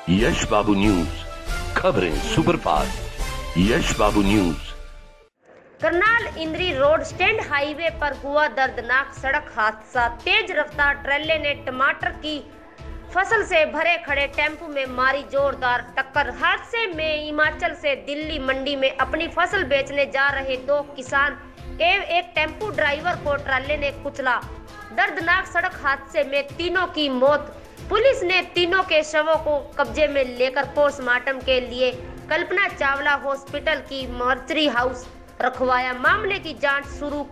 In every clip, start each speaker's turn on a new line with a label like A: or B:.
A: यश Babu news, खबरें superfast. Yash Babu news.
B: Karnal Indri road stand highway पर हुआ दर्दनाक सड़क हादसा। तेज रफ्तार ट्रेले ने टमाटर की फसल से भरे खड़े टेम्पो में मारी जोरदार टक्कर। हादसे में हिमाचल से दिल्ली मंडी में अपनी फसल बेचने जा रहे दो किसान एवं एक टेम्पो ड्राइवर को ट्राले ने कुचला। दर्दनाक सड़क हादसे में तीनों की मौत। पुलिस ने तीनों के शवों को कब्जे में लेकर पोस्टमार्टम के लिए कल्पना चावला हॉस्पिटल की मर्चरी हाउस रखवाया। मामले की जांच शुरू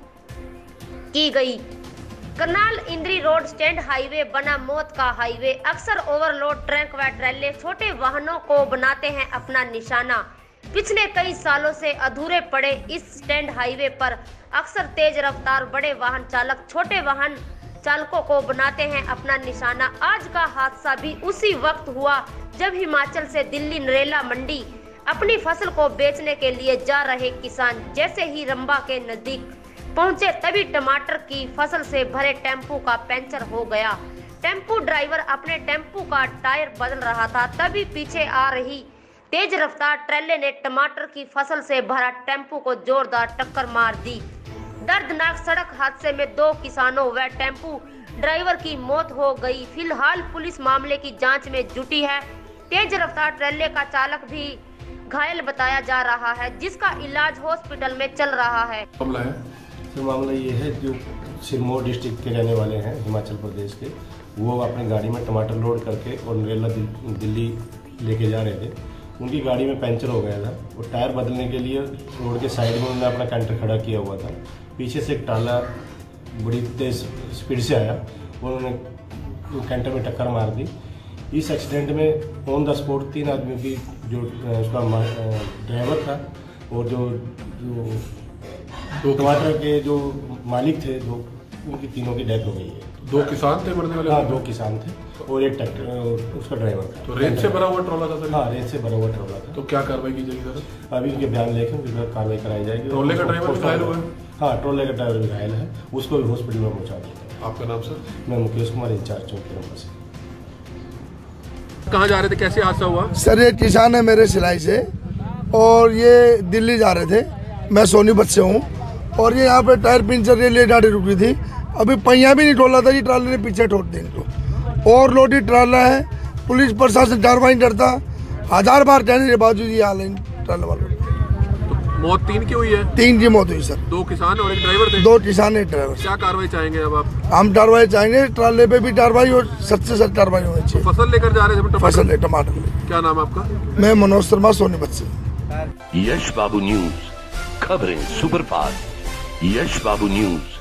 B: की गई। Karnal Indri road stand highway बना मौत का हाईवे। अक्सर ओवरलोड ट्रक व ट्रेले छोटे वाहनों को बनाते हैं अपना निशाना। पिछले कई सालों से अधूरे पड़े इस स्टैंड हाईवे पर अक्सर तेज रफ्तार बड़े वाहन चालक छोटे वाहन चालकों को बनाते हैं अपना निशाना। आज का हादसा भी उसी वक्त हुआ जब हिमाचल से दिल्ली नरेला मंडी अपनी फसल को बेचने के लिए जा रहे किसान जैसे ही रंबा के नजदीक पहुंचे तभी टमाटर की फसल से भरे टेम्पो का पंचर हो गया। टेम्पो ड्राइवर अपने टेम्पो का टायर बदल रहा था, तभी पीछे आ रही तेज रफ्तार ट्रेले ने टमाटर की फसल से भरा टेम्पो को जोरदार टक्कर मार दी। दर्दनाक सड़क हादसे में दो किसानों व टेम्पो ड्राइवर की मौत हो गई। फिलहाल पुलिस मामले की जांच में जुटी है। तेज रफ्तार ट्रेले का चालक भी घायल बताया जा रहा है, जिसका इलाज हॉस्पिटल में चल रहा है।
C: मामला ये है, जो सिरमौर डिस्ट्रिक्ट के रहने वाले हैं हिमाचल प्रदेश के, वो अपनी गाड़ी में टमाटर लोड करके और नरेला दिल्ली लेके जा रहे थे। उनकी गाड़ी में पंचर हो गया था और टायर बदलने के लिए रोड के साइड में उन्होंने अपना कैंटर खड़ा किया हुआ था। पीछे से एक ट्राला बड़ी तेज स्पीड से आया और उन्होंने कैंटर में टक्कर मार दी। इस एक्सीडेंट में ऑन द स्पॉट 3 आदमियों की, जो उसका ड्राइवर था और जो टमाटर के जो मालिक थे, जो उनकी तीनों की डेथ हो गई है।
D: 2 किसान थे मरने वाले?
C: हाँ, 2 किसान थे और एक ट्रैक्टर उसका ड्राइवर था।
D: तो रेत से भरा हुआ ट्रॉला था सर?
C: हाँ, रेत से भरा हुआ ट्रॉला था।
D: तो क्या कार्रवाई की जाएगी सर?
C: अभी उनके बयान लेके उनके साथ कार्रवाई कराई जाएगी।
D: ट्रॉले का ड्राइवर भी घायल हुआ है?
C: हाँ, ट्रॉले का ड्राइवर भी घायल है, उसको भी हॉस्पिटल में पहुँचा दिया।
D: आपका नाम सर?
C: मैं मुकेश कुमार, इंचार्ज चौकी नंबर से।
D: कहाँ जा रहे थे, कैसे हादसा हुआ
E: सर? ये किसान है मेरे सिलाई से और ये दिल्ली जा रहे थे। मैं सोनीपत से हूँ और ये यहाँ पे टायर पंचर के लिए गाड़ी रुकी थी। अभी पहिया भी नहीं टोला था, ये ट्राले ने पीछे ठोक दी इनको। और लोडी ट्राला है, पुलिस प्रशासन कार्रवाई करता। 1000 बार कहने के बावजूद ये हाल है ट्राले वालों।
D: तो मौत 3 की हुई है?
E: 3 की मौत हुई सर।
D: 2 किसान और एक ड्राइवर थे?
E: 2 किसान एक ड्राइवर।
D: क्या कार्रवाई चाहेंगे अब आप?
E: हम कार्रवाई चाहेंगे, ट्राले पे भी कार्रवाई और सच से सच कार्रवाई होनी चाहिए।
D: तो फसल लेकर जा रहे थे?
E: फसल टमाटर।
D: क्या नाम आपका?
E: मैं मनोज शर्मा, सोनीपत से।
A: यश बाबू न्यूज, खबरें सुपरफास्ट। यश बाबू न्यूज।